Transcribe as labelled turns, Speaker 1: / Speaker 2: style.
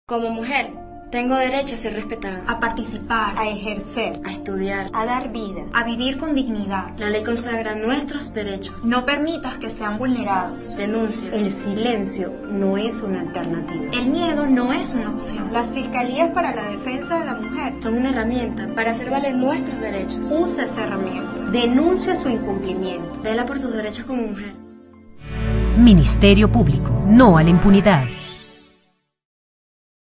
Speaker 1: Como mujer, tengo derecho a ser respetada,
Speaker 2: a participar, a ejercer,
Speaker 1: a estudiar,
Speaker 2: a dar vida, a vivir con dignidad.
Speaker 1: La ley consagra nuestros derechos.
Speaker 2: No permitas que sean vulnerados.
Speaker 1: Denuncia.
Speaker 3: El silencio no es una alternativa.
Speaker 2: El miedo no es una opción.
Speaker 3: Las fiscalías para la defensa de la mujer
Speaker 1: son una herramienta para hacer valer nuestros derechos.
Speaker 3: Usa esa herramienta. Denuncia su incumplimiento.
Speaker 1: Vela por tus derechos como mujer.
Speaker 4: Ministerio Público, no a la impunidad.